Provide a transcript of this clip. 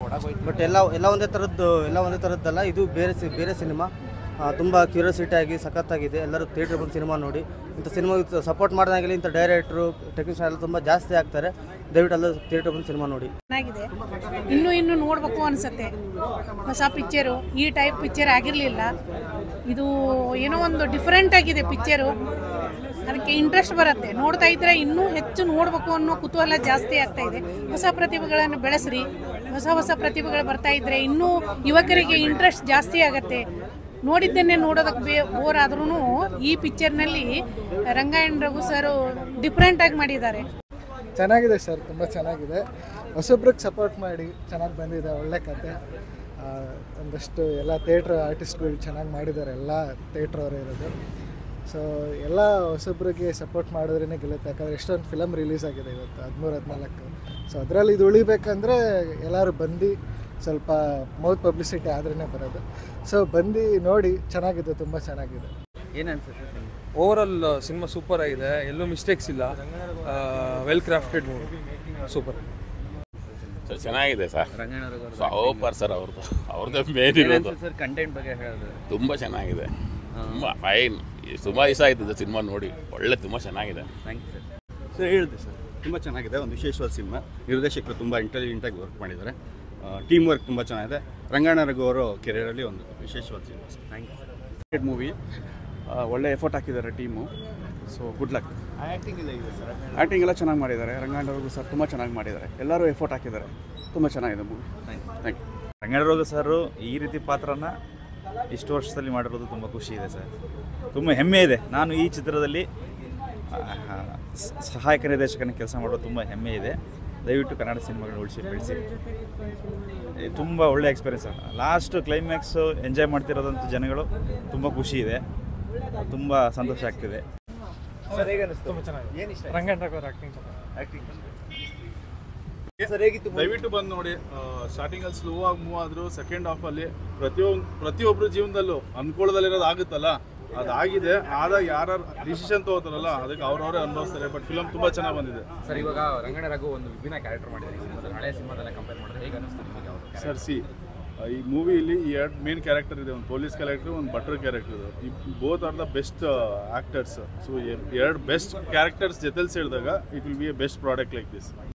But ಎಲ್ಲ ಒಂದೇ ಥರದ್ದಲ್ಲ. ಇದು ಬೇರೆ ಸಿನಿಮಾ. ತುಂಬ ಕ್ಯೂರಿಯಾಸಿಟಿ ಆಗಿ ಸಖತ್ತಾಗಿದೆ. ಎಲ್ಲರೂ ಥಿಯೇಟ್ರ್ ಬಂದು ಸಿನಿಮಾ ನೋಡಿ. ಇಂಥ ಸಿನಿಮಾ ಸಪೋರ್ಟ್ ಮಾಡೋದಾಗಲಿ ಇಂಥ ಡೈರೆಕ್ಟ್ರು ಟೆಕ್ನಿಷಿಯನ್ ಎಲ್ಲ ತುಂಬ ಜಾಸ್ತಿ ಆಗ್ತಾರೆ. ದಯವಿಟ್ಟು ಎಲ್ಲ ಥಿಯೇಟ್ರ್ ಬಂದು ಸಿನಿಮಾ ನೋಡಿ. ಚೆನ್ನಾಗಿದೆ. ಇನ್ನೂ ನೋಡಬೇಕು ಅನಿಸುತ್ತೆ. ಹೊಸ ಪಿಕ್ಚರು, ಈ ಟೈಪ್ ಪಿಕ್ಚರ್ ಆಗಿರಲಿಲ್ಲ. ಇದು ಏನೋ ಒಂದು ಡಿಫ್ರೆಂಟ್ ಆಗಿದೆ ಪಿಕ್ಚರು. ಅದಕ್ಕೆ ಇಂಟ್ರೆಸ್ಟ್ ಬರುತ್ತೆ. ನೋಡ್ತಾ ಇದ್ದರೆ ಇನ್ನೂ ಹೆಚ್ಚು ನೋಡಬೇಕು ಅನ್ನೋ ಕುತೂಹಲ ಜಾಸ್ತಿ ಆಗ್ತಾ ಇದೆ. ಹೊಸ ಪ್ರತಿಭೆಗಳನ್ನು ಬೆಳೆಸ್ರಿ. ಹೊಸ ಪ್ರತಿಭೆಗಳು ಬರ್ತಾ ಇದ್ದರೆ ಇನ್ನೂ ಯುವಕರಿಗೆ ಇಂಟ್ರೆಸ್ಟ್ ಜಾಸ್ತಿ ಆಗುತ್ತೆ. ನೋಡಿದ್ದನ್ನೇ ನೋಡೋದಕ್ಕೆ ಬೋರ್ ಆದ್ರೂ ಈ ಪಿಕ್ಚರ್ನಲ್ಲಿ ರಂಗಾಯಣ ರಘು ಸರ್ ಡಿಫ್ರೆಂಟಾಗಿ ಮಾಡಿದ್ದಾರೆ. ಚೆನ್ನಾಗಿದೆ ಸರ್, ತುಂಬ ಚೆನ್ನಾಗಿದೆ. ಹೊಸಬ್ರಿಗೆ ಸಪೋರ್ಟ್ ಮಾಡಿ ಚೆನ್ನಾಗಿ ಬಂದಿದೆ. ಒಳ್ಳೆ ಕತೆ. ಒಂದಷ್ಟು ಎಲ್ಲ ಥಿಯೇಟ್ರ್ ಆರ್ಟಿಸ್ಟ್ಗಳು ಚೆನ್ನಾಗಿ ಮಾಡಿದ್ದಾರೆ. ಎಲ್ಲ ಥಿಯೇಟ್ರ್ ಅವರೇ ಇರೋದು. ಸೊ ಎಲ್ಲ ಹೊಸಬ್ರಿಗೆ ಸಪೋರ್ಟ್ ಮಾಡಿದ್ರೇ ಗೆಲ್ಲುತ್ತೆ. ಯಾಕಂದರೆ ಎಷ್ಟೊಂದು ಫಿಲಮ್ ರಿಲೀಸ್ ಆಗಿದೆ ಇವತ್ತು 13-14. ಸೊ ಅದರಲ್ಲಿ ಇದು ಉಳಿಬೇಕಂದ್ರೆ ಎಲ್ಲರೂ ಬಂದು ಸ್ವಲ್ಪ ಮೌತ್ ಪಬ್ಲಿಸಿಟಿ ಆದ್ರೇ ಬರೋದು. ಸೊ ಬಂದು ನೋಡಿ, ಚೆನ್ನಾಗಿದೆ, ತುಂಬ ಚೆನ್ನಾಗಿದೆ. ಏನು ಅನ್ಸುತ್ತೆ? ಓವರಾಲ್ ಸಿನಿಮಾ ಸೂಪರ್ ಆಗಿದೆ. ಎಲ್ಲೂ ಮಿಸ್ಟೇಕ್ಸ್ ಇಲ್ಲ. Well crafted movie. Super sir, ಚೆನ್ನಾಗಿದೆ ಸರ್. Super sir. ಅವ್ರದ್ದು ಮೇನ್ ಇರೋದು ಸರ್ ಕಂಟೆಂಟ್ ಬಗ್ಗೆ ಹೇಳಿದ್ರೆ ತುಂಬ ಚೆನ್ನಾಗಿದೆ. ತುಂಬ ಫೈನ್. ತುಂಬ ದಿವಸ ಆಯ್ತದೆ ಸಿನಿಮಾ ನೋಡಿ. ತುಂಬ ಚೆನ್ನಾಗಿದೆ. Thank you sir. ಹೇಳಿದೆ ಸರ್, ತುಂಬ ಚೆನ್ನಾಗಿದೆ. ಒಂದು ವಿಶೇಷವಾದ ಸಿನಿಮಾ. ನಿರ್ದೇಶಕರು ತುಂಬ ಇಂಟೆಲಿಜೆಂಟಾಗಿ ವರ್ಕ್ ಮಾಡಿದ್ದಾರೆ. ಟೀಮ್ ವರ್ಕ್ ತುಂಬ ಚೆನ್ನಾಗಿದೆ. ರಂಗಾಯಣ ರಘು ಅವರು ಕೆರಿಯರಲ್ಲಿ ಒಂದು ವಿಶೇಷವಾದ cinema sir. Thank you. Movie ಒಳ್ಳೆ ಎಫರ್ಟ್ ಹಾಕಿದ್ದಾರೆ team. So good luck. Acting ಎಲ್ಲ ಇದೆ ಸರ್. ಆ್ಯಕ್ಟಿಂಗ್ ಎಲ್ಲ ಚೆನ್ನಾಗಿ ಮಾಡಿದ್ದಾರೆ. ರಂಗಾಯಣ ರಘು ಸರ್ ತುಂಬ ಚೆನ್ನಾಗಿ ಮಾಡಿದ್ದಾರೆ. ಎಲ್ಲರೂ ಎಫರ್ಟ್ ಹಾಕಿದ್ದಾರೆ. ತುಂಬ ಚೆನ್ನಾಗಿದೆ movie. Thank you. Rangayana Raghu sir ಈ ರೀತಿ ಪಾತ್ರನ ಇಷ್ಟು ವರ್ಷದಲ್ಲಿ ಮಾಡಿರೋದು ತುಂಬ ಖುಷಿ ಇದೆ ಸರ್. ತುಂಬ ಹೆಮ್ಮೆ ಇದೆ. ನಾನು ಈ ಚಿತ್ರದಲ್ಲಿ ಸಹಾಯಕ ನಿರ್ದೇಶಕನ ಕೆಲಸ ಮಾಡೋದು ತುಂಬ ಹೆಮ್ಮೆ ಇದೆ. ದಯವಿಟ್ಟು ಕನ್ನಡ ಸಿನಿಮಾಗಳನ್ನ ಉಳಿಸಿ ಬೆಳೆಸಿ. ತುಂಬ ಒಳ್ಳೆ experience sir. Last climax enjoy ಮಾಡ್ತಿರೋದಂಥ ಜನಗಳು ತುಂಬ ಖುಷಿ ಇದೆ. ತುಂಬ ಸಂತೋಷ ಆಗ್ತಿದೆ ಸರ್. ಹೇಗೆ ಅನಿಸ್ತು? ತುಂಬ ಚೆನ್ನಾಗಿದೆ. ಏನು ಇಷ್ಟ? ರಂಗಾಯಣ ರಘು ಆ್ಯಕ್ಟಿಂಗ್ ಸರ್ ಹೇಗಿತ್ತು? ದಯವಿಟ್ಟು ಬಂದು ನೋಡಿ. ಸ್ಟಾರ್ಟಿಂಗಲ್ಲಿ ಸ್ಲೋ ಆಗಿ ಮೂವ್ ಆದರೂ ಸೆಕೆಂಡ್ ಹಾಫಲ್ಲಿ ಪ್ರತಿಯೊಬ್ಬರ ಜೀವನದಲ್ಲೂ ಅನ್ಕೊಳ್ಳೋದಲ್ಲಿರೋದು ಆಗುತ್ತಲ್ಲ, ಅದಾಗಿದೆ. ಆದಾಗ ಯಾರು ಡಿಸಿಷನ್ ತಗೋತಾರಲ್ಲ ಅದಕ್ಕೆ ಅವ್ರವರೇ ಅನುಭವಿಸ್ತಾರೆ. ಬಟ್ ಫಿಲಮ್ ತುಂಬ ಚೆನ್ನಾಗಿ ಬಂದಿದೆ ಸರ್. ಇವಾಗ ರಂಗಾಯಣ ರಘು ಒಂದು ವಿಭಿನ್ನ ಕ್ಯಾರೆಕ್ಟರ್ ಮಾಡಿದ್ದಾರೆ. ಹಳೆ ಸಿನಿಮಾದೆಲ್ಲ ಕಂಪೇರ್ ಮಾಡಿದ್ರೆ ಹೇಗೆ ಅನಿಸ್ತು ಸರ್? ಈ ಮೂವಿಲಿ ಈ 2 ಮೇನ್ ಕ್ಯಾರೆಕ್ಟರ್ ಇದೆ. ಒಂದು ಪೊಲೀಸ್ ಕ್ಯಾರೆಕ್ಟರ್, ಒಂದು ಬಟ್ರ್ ಕ್ಯಾರೆಕ್ಟರ್. ಈ both are the best actors. So 2 best characters ಜೊತೆಲಿ ಸೇರಿದಾಗ it will be a best product like this.